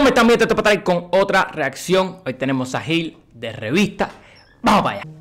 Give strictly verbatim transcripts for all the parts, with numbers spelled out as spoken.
¿Cómo están? Esto para traer con otra reacción. Hoy tenemos a Gil de Revista. Vamos para allá.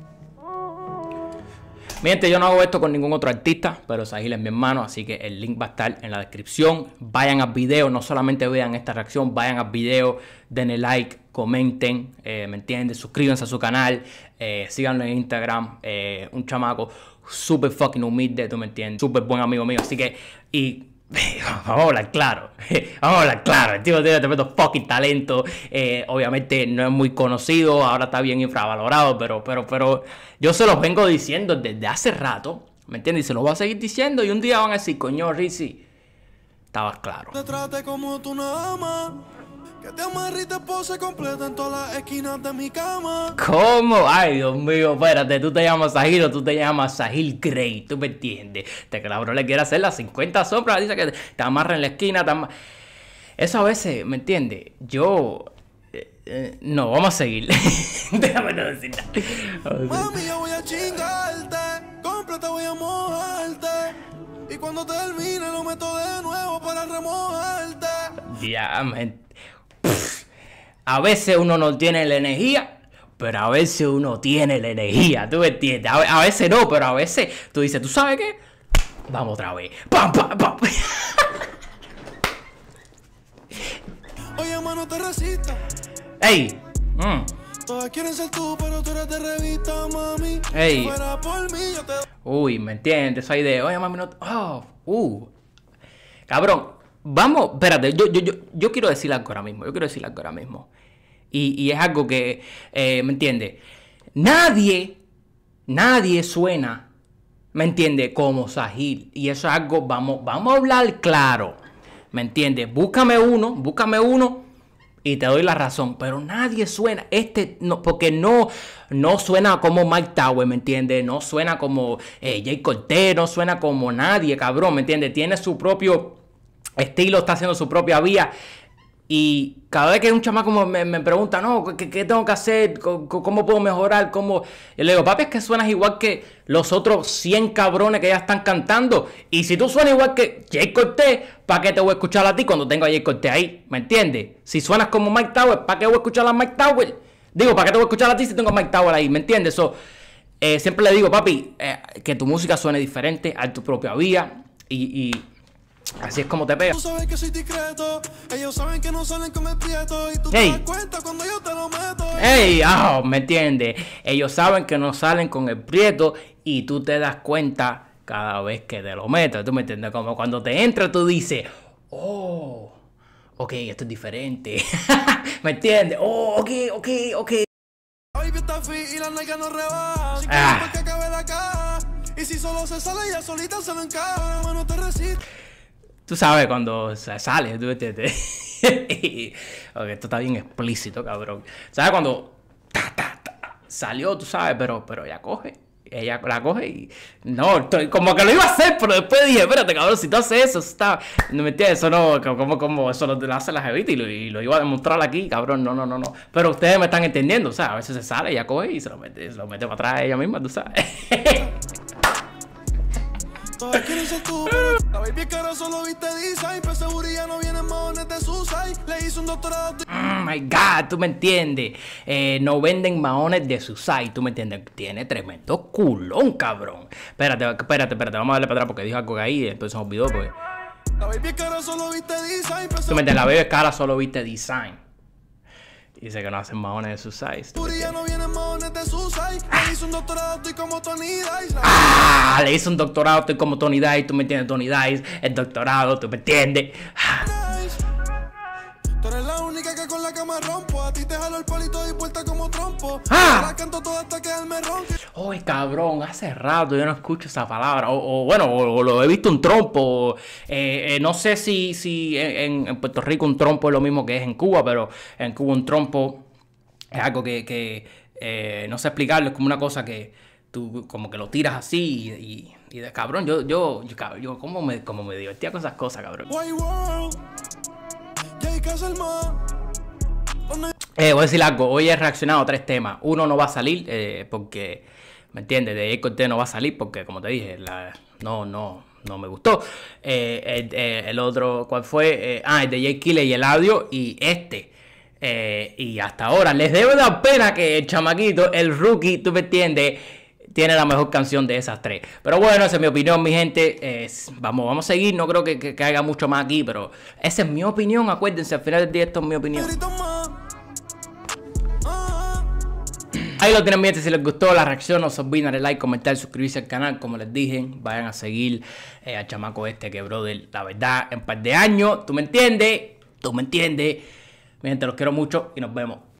Mi gente, yo no hago esto con ningún otro artista, pero Sahil es mi hermano, así que el link va a estar en la descripción. Vayan al video, no solamente vean esta reacción, vayan al video, denle like, comenten, eh, ¿me entiendes? Suscríbanse a su canal, eh, síganlo en Instagram. Eh, un chamaco súper fucking humilde, tú me entiendes, súper buen amigo mío, así que, y... vamos a hablar claro, vamos a hablar claro, el tío tiene tremendo fucking talento, eh, obviamente no es muy conocido, ahora está bien infravalorado, pero, pero, pero yo se los vengo diciendo desde hace rato, ¿me entiendes? Y se los voy a seguir diciendo y un día van a decir, coño Rizzy, estabas claro. Te trate como tú no amas, que te amarre y te pose completa en todas las esquinas de mi cama. ¿Cómo? Ay, Dios mío, espérate, tú te llamas Sahil o tú te llamas Sahil Grey, ¿tú me entiendes? Te cabrón le quiere hacer las cincuenta sombras, dice que te amarra en la esquina, te amarra... Eso a veces, ¿me entiendes? Yo... Eh, eh, no, vamos a seguir. Déjame no decir nada. Mami, yo voy a chingarte, completa voy a mojarte, y cuando termine lo meto de nuevo para remojarte. Ya, man. A veces uno no tiene la energía, pero a veces uno tiene la energía, ¿tú me entiendes? A, a veces no, pero a veces tú dices, ¿tú sabes qué? Vamos otra vez. ¡Pam, pam, pam! Oye, mano, te resista. ¡Ey! Mm. Todas quieren ser tú, pero tú eres de revista, mami. Ey. Si fuera por mí, yo te... Uy, ¿me entiendes? Esa idea. Oye, mami, no... Oh, uh. Cabrón, vamos... Espérate, yo, yo, yo, yo quiero decir algo ahora mismo. Yo quiero decir algo ahora mismo. Y, y es algo que... Eh, ¿Me entiendes? Nadie... Nadie suena... ¿Me entiendes? Como Sahil. Y eso es algo... Vamos, vamos a hablar claro. ¿Me entiendes? Búscame uno. Búscame uno... Y te doy la razón, pero nadie suena, este, no, porque no, no suena como Mike Tower, ¿me entiendes? No suena como eh, Jay Cortez, no suena como nadie, cabrón, ¿me entiendes? Tiene su propio estilo, está haciendo su propia vía. Y cada vez que un chamaco me, me pregunta, no, ¿qué, ¿qué tengo que hacer? ¿Cómo, ¿Cómo puedo mejorar? ¿Cómo? Yo le digo, papi, es que suenas igual que los otros cien cabrones que ya están cantando. Y si tú suenas igual que Jay Cortez, ¿para qué te voy a escuchar a ti cuando tengo a Jay Cortez ahí? ¿Me entiendes? Si suenas como Mike Tower, ¿para qué voy a escuchar a Mike Tower? Digo, ¿para qué te voy a escuchar a ti si tengo a Mike Tower ahí? ¿Me entiendes? So, eh, siempre le digo, papi, eh, que tu música suene diferente, a tu propia vía. Y... y así es como te pega. Tú sabes que soy discreto, ellos saben que no salen con el prieto, y tú Ey. te das cuenta cuando yo te lo meto. Ey, oh, ¿me entiendes? Ellos saben que no salen con el prieto y tú te das cuenta cada vez que te lo metes. ¿Tú me entiendes? Como cuando te entra tú dices, oh, ok, esto es diferente. ¿Me entiendes? Oh, ok, ok, ok. La baby está fit y la nalga no rebaja, si Ah. quieres que acabe la caja, y si solo se sale ella solita se lo encaja, hermano, te resiste. Tú sabes cuando sale, ¿tú me entiendes? Ok, esto está bien explícito, cabrón. ¿Sabes cuando ta, ta, ta, salió, tú sabes? Pero, pero ella coge, ella la coge y... No, estoy, como que lo iba a hacer, pero después dije, espérate, cabrón, si tú haces eso, eso está... ¿No me entiendes? Eso no, como, como, eso lo, lo hace la jevita y lo, y lo iba a demostrar aquí, cabrón, no, no, no, no. Pero ustedes me están entendiendo, o sea, a veces se sale, ella coge y se lo mete, se lo mete para atrás ella misma, tú sabes. Todas quieren ser tú, pero la baby es cara, solo viste design, pero seguridad no vienen maones de su site. Le hice un doctorado de... Oh my God, tú me entiendes. Eh, no venden maones de su site, tú me entiendes. Tiene tremendo culón, cabrón. Espérate, espérate, espérate, vamos a darle para atrás porque dijo algo que ahí y después se me olvidó. Porque... La baby es cara, solo viste design, pero Tú me entiendes, la bebé cara solo viste design. Dice que no hacen maones de su size. seguridad no vienen maones de su site. Le hice un doctorado, estoy como Tony Dice. Ah, le hice un doctorado, estoy como Tony Dice, tú me entiendes, Tony Dice, el doctorado, tú me entiendes. Tú eres la única que con la cama rompo. A ti te jalo el palito y vuelta como trompo. Ah. La canto toda hasta que él me ronque. Uy, cabrón, hace rato yo no escucho esa palabra. O, o bueno, o, o lo he visto un trompo. O, eh, eh, no sé si, si en, en Puerto Rico un trompo es lo mismo que es en Cuba, pero en Cuba un trompo es algo que, que eh, no sé explicarlo. Es como una cosa que tú como que lo tiras así y, y, y de cabrón, yo, yo, yo, cabrón, yo como me, como me divertía con esas cosas, cabrón. White world. Ya hay que hacer más. Eh, voy a decir algo, hoy he reaccionado a tres temas. Uno no va a salir eh, porque, ¿me entiendes? De Jay Cortez no va a salir porque, como te dije, la, no, no, no me gustó. Eh, el, eh, el otro, ¿cuál fue? Eh, ah, el de Jay Killer y Eladio. Y este. Eh, y hasta ahora les debe dar pena que el chamaquito, el rookie, tú me entiendes, tiene la mejor canción de esas tres. Pero bueno, esa es mi opinión, mi gente. Eh, vamos, vamos a seguir. No creo que, que, que haya mucho más aquí, pero esa es mi opinión. Acuérdense, al final del día esto es mi opinión. Ahí lo tienen, mi gente. Si les gustó la reacción, no se olviden darle like, comentar, suscribirse al canal. Como les dije, vayan a seguir eh, al chamaco este que, brother, la verdad, en un par de años, tú me entiendes, tú me entiendes. Mi gente, los quiero mucho y nos vemos.